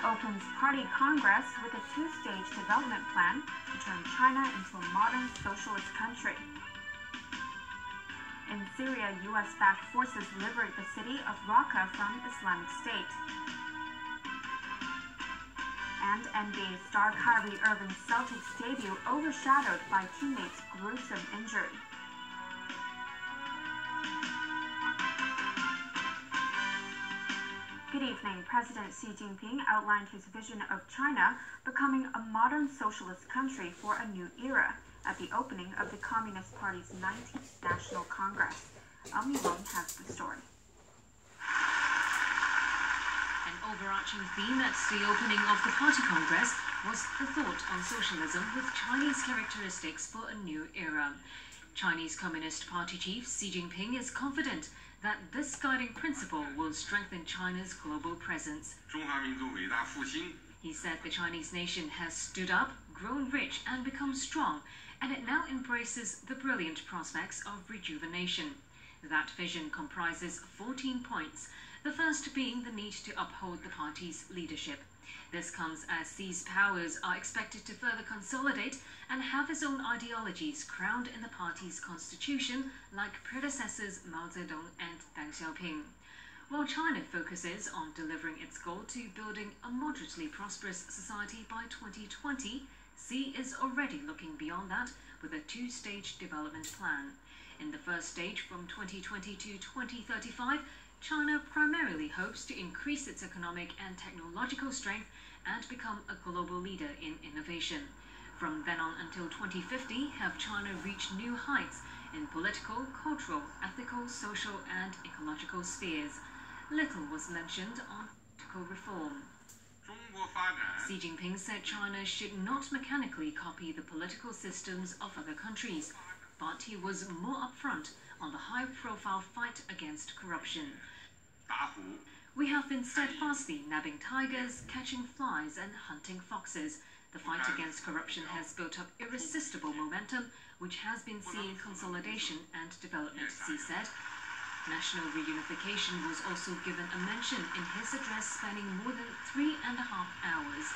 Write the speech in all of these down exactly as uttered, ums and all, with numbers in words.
opens party congress with a two-stage development plan to turn China into a modern socialist country. In Syria, U S-backed forces liberate the city of Raqqa from Islamic State. And N B A star Kyrie Irving's Celtics debut overshadowed by teammates' gruesome injury. Good evening. President Xi Jinping outlined his vision of China becoming a modern socialist country for a new era at the opening of the Communist Party's nineteenth National Congress. Elmi Wong has the story. An overarching theme at the opening of the Party Congress was the thought on socialism with Chinese characteristics for a new era. Chinese Communist Party chief Xi Jinping is confident that this guiding principle will strengthen China's global presence. He said the Chinese nation has stood up, grown rich and become strong, and it now embraces the brilliant prospects of rejuvenation. That vision comprises fourteen points, the first being the need to uphold the party's leadership. This comes as Xi's powers are expected to further consolidate and have his own ideologies crowned in the party's constitution, like predecessors Mao Zedong and Deng Xiaoping. While China focuses on delivering its goal to building a moderately prosperous society by twenty twenty, Xi is already looking beyond that with a two-stage development plan. In the first stage, from twenty twenty to twenty thirty-five, China primarily hopes to increase its economic and technological strength and become a global leader in innovation. From then on until twenty fifty, have China reached new heights in political, cultural, ethical, social and ecological spheres. Little was mentioned on political reform. Xi Jinping said China should not mechanically copy the political systems of other countries, but he was more upfront on the high-profile fight against corruption. We have been steadfastly nabbing tigers, catching flies and hunting foxes. The fight against corruption has built up irresistible momentum, which has been seeing consolidation and development, Xi said. National reunification was also given a mention in his address spanning more than three and a half hours.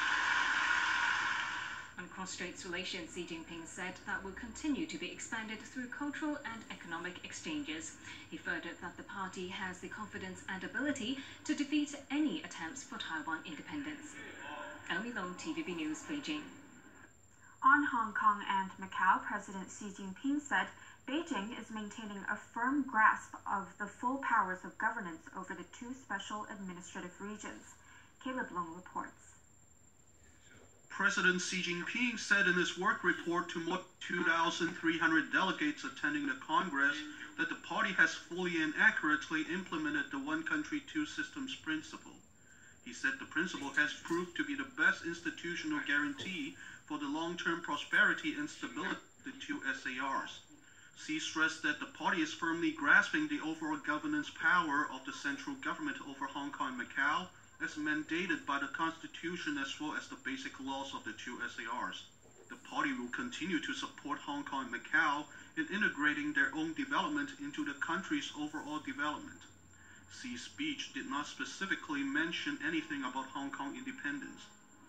On cross-strait relations, Xi Jinping said that will continue to be expanded through cultural and economic exchanges. He furthered that the party has the confidence and ability to defeat any attempts for Taiwan independence. Elmi Long, T V B News, Beijing. On Hong Kong and Macau, President Xi Jinping said Beijing is maintaining a firm grasp of the full powers of governance over the two special administrative regions. Caleb Long reports. President Xi Jinping said in his work report to more than two thousand three hundred delegates attending the Congress that the party has fully and accurately implemented the one country, two systems principle. He said the principle has proved to be the best institutional guarantee for the long-term prosperity and stability of the two S A Rs. Xi stressed that the party is firmly grasping the overall governance power of the central government over Hong Kong and Macau, as mandated by the Constitution as well as the basic laws of the two S A Rs. The party will continue to support Hong Kong and Macau in integrating their own development into the country's overall development. Xi's speech did not specifically mention anything about Hong Kong independence.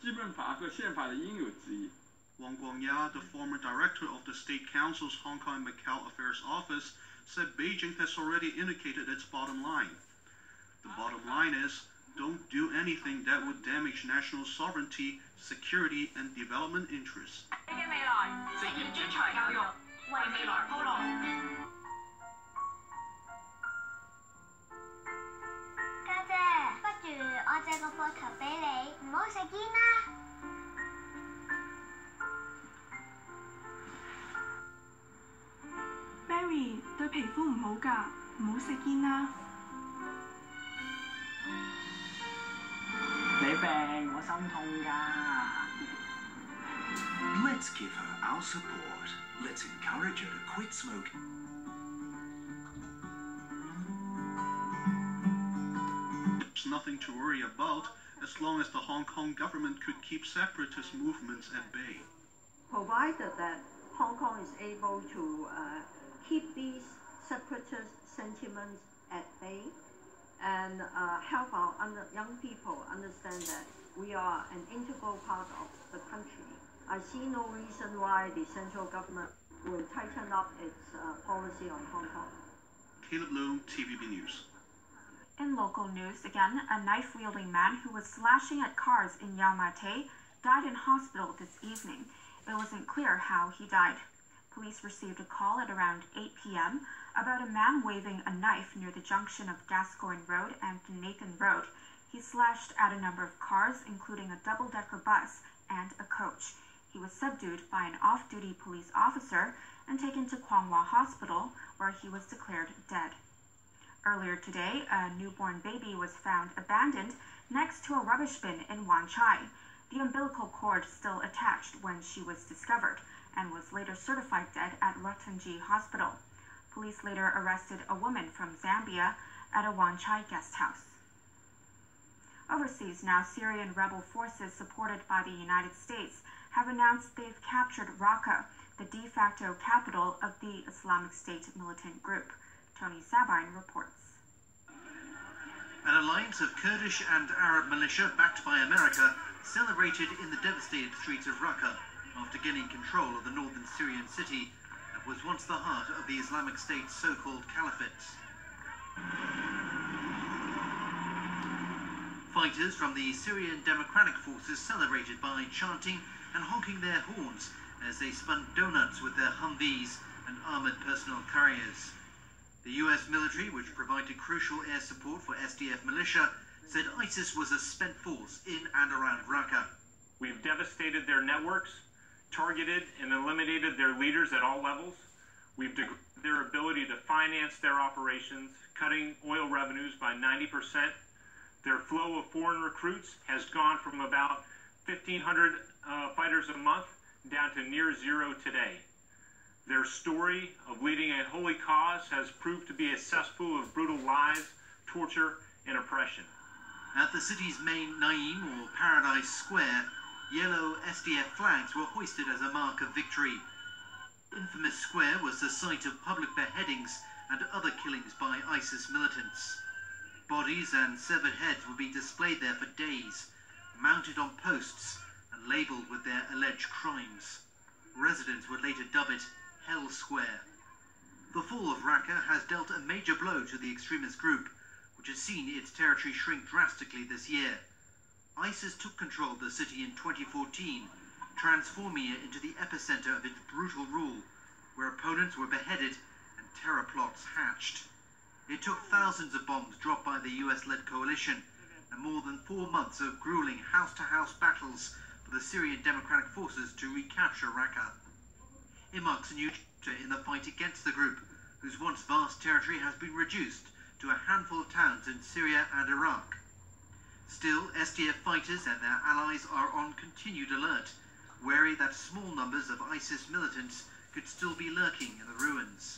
Wang Guangya, the former director of the State Council's Hong Kong and Macau Affairs Office, said Beijing has already indicated its bottom line. The bottom line is, don't do anything that would damage national sovereignty, security, and development interests. Barry 對皮膚唔好㗎，唔好食煙啦。 你病，我心痛㗎。 Let's give her our support. Let's encourage her to quit smoking. There's nothing to worry about as long as the Hong Kong government could keep separatist movements at bay. Provided that Hong Kong is able to uh, keep these separatist sentiments at bay, and uh, help our under, young people understand that we are an integral part of the country. I see no reason why the central government will tighten up its uh, policy on Hong Kong. Caleb Leung, T V B News. In local news, again, a knife-wielding man who was slashing at cars in Yau Ma Tei died in hospital this evening. It wasn't clear how he died. Police received a call at around eight p m about a man waving a knife near the junction of Gascoigne Road and Nathan Road. He slashed at a number of cars, including a double-decker bus and a coach. He was subdued by an off-duty police officer and taken to Kwong Wah Hospital, where he was declared dead. Earlier today, a newborn baby was found abandoned next to a rubbish bin in Wan Chai. The umbilical cord still attached when she was discovered and was later certified dead at Ratunji Hospital. Police later arrested a woman from Zambia at a Wan Chai guest house. Overseas now, Syrian rebel forces supported by the United States have announced they've captured Raqqa, the de facto capital of the Islamic State militant group. Tony Sabine reports. An alliance of Kurdish and Arab militia backed by America celebrated in the devastated streets of Raqqa after gaining control of the northern Syrian city that was once the heart of the Islamic State's so-called caliphate. Fighters from the Syrian Democratic Forces celebrated by chanting and honking their horns as they spun donuts with their Humvees and armoured personnel carriers. The U S military, which provided crucial air support for S D F militia, said ISIS was a spent force in and around Raqqa. We've devastated their networks, targeted and eliminated their leaders at all levels. We've degraded their ability to finance their operations, cutting oil revenues by ninety percent. Their flow of foreign recruits has gone from about fifteen hundred uh, fighters a month down to near zero today. Their story of leading a holy cause has proved to be a cesspool of brutal lies, torture, and oppression. At the city's main Naim, or Paradise Square, yellow S D F flags were hoisted as a mark of victory. Infamous Square was the site of public beheadings and other killings by ISIS militants. Bodies and severed heads would be displayed there for days, mounted on posts and labelled with their alleged crimes. Residents would later dub it Hell Square. The fall of Raqqa has dealt a major blow to the extremist group, which has seen its territory shrink drastically this year. ISIS took control of the city in twenty fourteen, transforming it into the epicenter of its brutal rule, where opponents were beheaded and terror plots hatched. It took thousands of bombs dropped by the U S-led coalition and more than four months of grueling house-to-house battles for the Syrian Democratic Forces to recapture Raqqa. It marks a new chapter in the fight against the group, whose once vast territory has been reduced to a handful of towns in Syria and Iraq. Still, S D F fighters and their allies are on continued alert, wary that small numbers of ISIS militants could still be lurking in the ruins.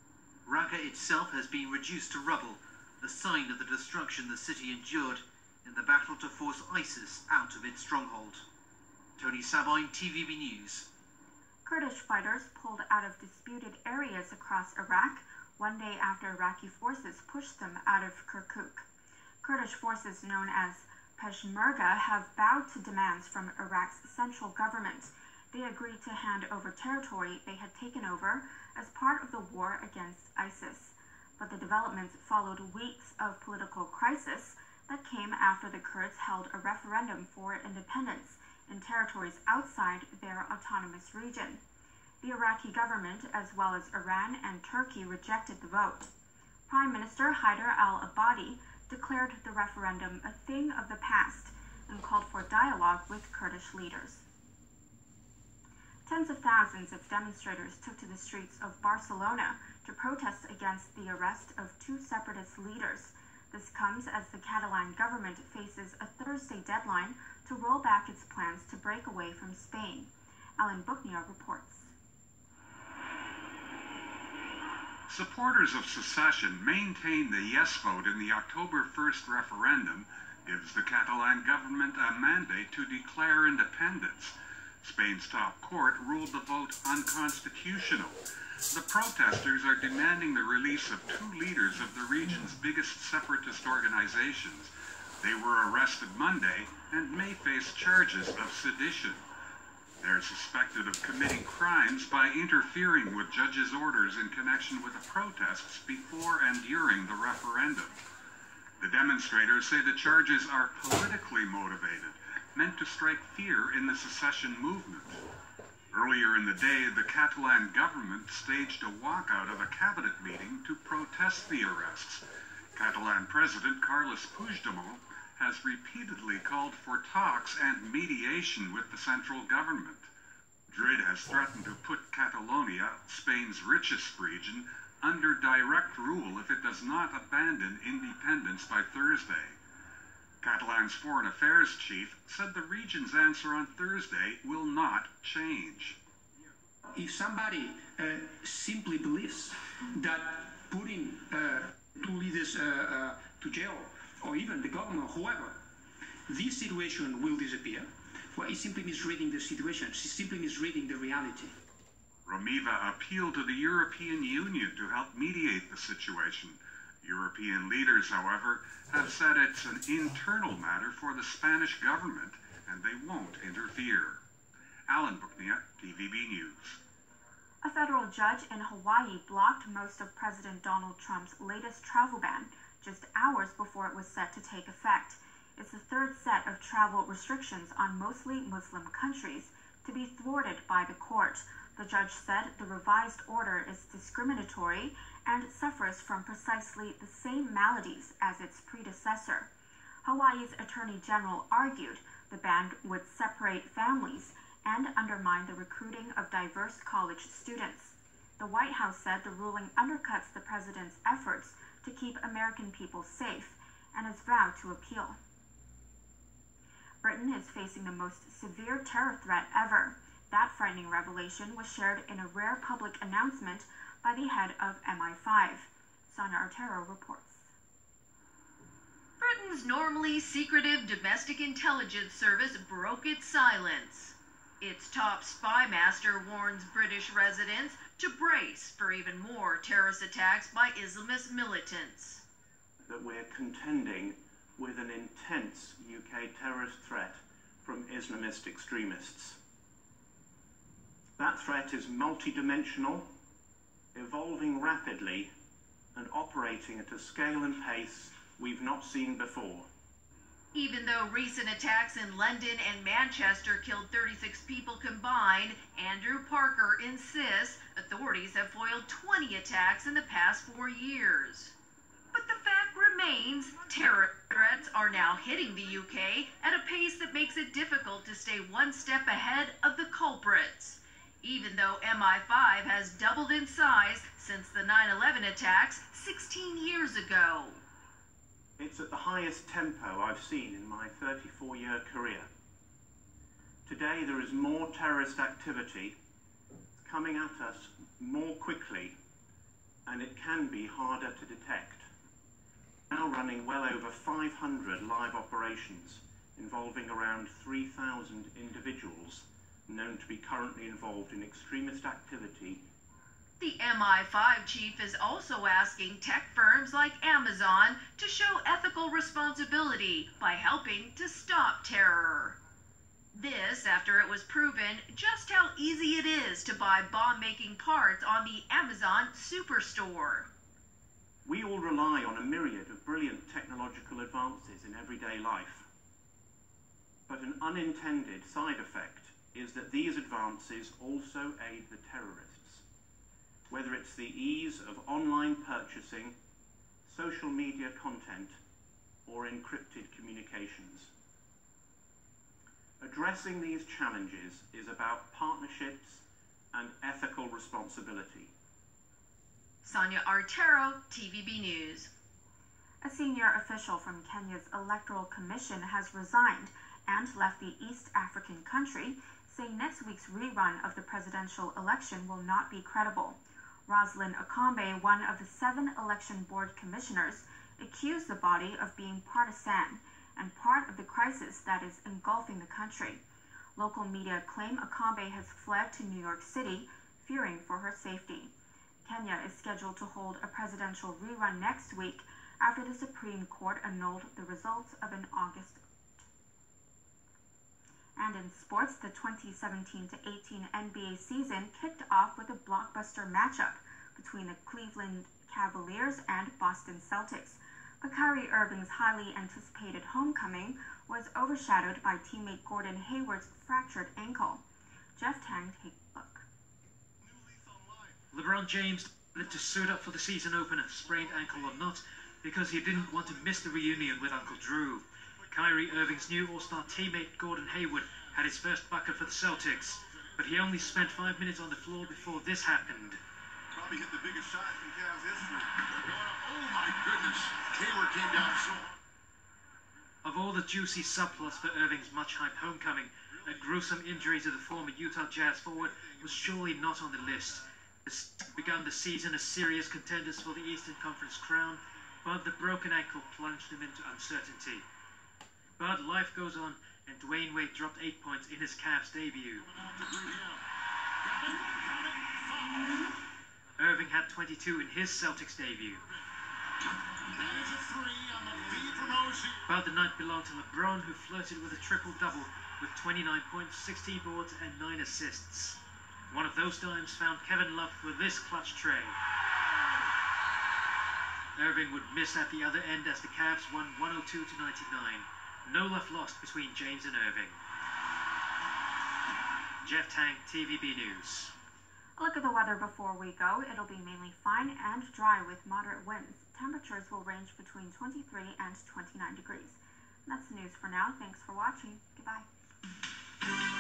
Raqqa itself has been reduced to rubble, a sign of the destruction the city endured in the battle to force ISIS out of its stronghold. Tony Sabine, T V B News. Kurdish fighters pulled out of disputed areas across Iraq one day after Iraqi forces pushed them out of Kirkuk. Kurdish forces known as Peshmerga have bowed to demands from Iraq's central government. They agreed to hand over territory they had taken over as part of the war against ISIS. But the developments followed weeks of political crisis that came after the Kurds held a referendum for independence in territories outside their autonomous region. The Iraqi government, as well as Iran and Turkey, rejected the vote. Prime Minister Haider al-Abadi declared the referendum a thing of the past and called for dialogue with Kurdish leaders. Tens of thousands of demonstrators took to the streets of Barcelona to protest against the arrest of two separatist leaders. This comes as the Catalan government faces a Thursday deadline to roll back its plans to break away from Spain. Alan Buchnia reports. Supporters of secession maintain the yes vote in the October first referendum gives the Catalan government a mandate to declare independence. Spain's top court ruled the vote unconstitutional. The protesters are demanding the release of two leaders of the region's biggest separatist organizations. They were arrested Monday and may face charges of sedition. They're suspected of committing crimes by interfering with judges' orders in connection with the protests before and during the referendum. The demonstrators say the charges are politically motivated, meant to strike fear in the secession movement. Earlier in the day, the Catalan government staged a walkout of a cabinet meeting to protest the arrests. Catalan President Carles Puigdemont has repeatedly called for talks and mediation with the central government. Madrid has threatened to put Catalonia, Spain's richest region, under direct rule if it does not abandon independence by Thursday. Catalan's foreign affairs chief said the region's answer on Thursday will not change. If somebody uh, simply believes that putting uh, two leaders uh, uh, to jail, or even the government, whoever, this situation will disappear, well, it's simply misreading the situation. It's simply misreading the reality. Romeva appealed to the European Union to help mediate the situation. European leaders, however, have said it's an internal matter for the Spanish government and they won't interfere. Alan Booknia, T V B News. A federal judge in Hawaii blocked most of President Donald Trump's latest travel ban just hours before it was set to take effect. It's the third set of travel restrictions on mostly Muslim countries to be thwarted by the court. The judge said the revised order is discriminatory and suffers from precisely the same maladies as its predecessor. Hawaii's Attorney General argued the ban would separate families and undermine the recruiting of diverse college students. The White House said the ruling undercuts the president's efforts to keep American people safe and has vowed to appeal. Britain is facing the most severe terror threat ever. That frightening revelation was shared in a rare public announcement by the head of M I five. Sonia Artero reports. Britain's normally secretive domestic intelligence service broke its silence. Its top spy master warns British residents to brace for even more terrorist attacks by Islamist militants. That we're contending with an intense U K terrorist threat from Islamist extremists. That threat is multidimensional, evolving rapidly, and operating at a scale and pace we've not seen before. Even though recent attacks in London and Manchester killed thirty-six people combined, Andrew Parker insists authorities have foiled twenty attacks in the past four years. But the fact remains, terror threats are now hitting the U K at a pace that makes it difficult to stay one step ahead of the culprits. Even though M I five has doubled in size since the nine eleven attacks sixteen years ago. It's at the highest tempo I've seen in my thirty-four year career. Today there is more terrorist activity coming at us more quickly, and it can be harder to detect. Now running well over five hundred live operations involving around three thousand individuals known to be currently involved in extremist activity. The M I five chief is also asking tech firms like Amazon to show ethical responsibility by helping to stop terror. This after it was proven just how easy it is to buy bomb-making parts on the Amazon Superstore. We all rely on a myriad of brilliant technological advances in everyday life. But an unintended side effect is that these advances also aid the terrorists. Whether it's the ease of online purchasing, social media content, or encrypted communications. Addressing these challenges is about partnerships and ethical responsibility. Sonia Artero, T V B News. A senior official from Kenya's Electoral Commission has resigned and left the East African country, saying next week's rerun of the presidential election will not be credible. Roslyn Akambe, one of the seven election board commissioners, accused the body of being partisan and part of the crisis that is engulfing the country. Local media claim Akambe has fled to New York City, fearing for her safety. Kenya is scheduled to hold a presidential rerun next week after the Supreme Court annulled the results of an August vote. And in sports, the twenty seventeen to eighteen N B A season kicked off with a blockbuster matchup between the Cleveland Cavaliers and Boston Celtics. But Kyrie Irving's highly anticipated homecoming was overshadowed by teammate Gordon Hayward's fractured ankle. Jeff Tang, take a look. LeBron James decided to suit up for the season opener, sprained ankle or not, because he didn't want to miss the reunion with Uncle Drew. Kyrie Irving's new All-Star teammate Gordon Hayward had his first bucket for the Celtics, but he only spent five minutes on the floor before this happened. Probably hit the biggest shot in Cavs history. Oh my goodness, Hayward came down so. Of all the juicy subplots for Irving's much-hyped homecoming, a gruesome injury to the former Utah Jazz forward was surely not on the list. The Celtics began the season as serious contenders for the Eastern Conference crown, but the broken ankle plunged them into uncertainty. But life goes on, and Dwayne Wade dropped eight points in his Cavs debut. Irving had twenty-two in his Celtics debut. But the night belonged to LeBron, who flirted with a triple-double with twenty-nine points, sixteen boards, and nine assists. One of those dimes found Kevin Love with this clutch tray. Irving would miss at the other end as the Cavs won one oh two to ninety-nine. No love lost between James and Irving. Jeff Tang, T V B News. A look at the weather before we go. It'll be mainly fine and dry with moderate winds. Temperatures will range between twenty-three and twenty-nine degrees. And that's the news for now. Thanks for watching. Goodbye.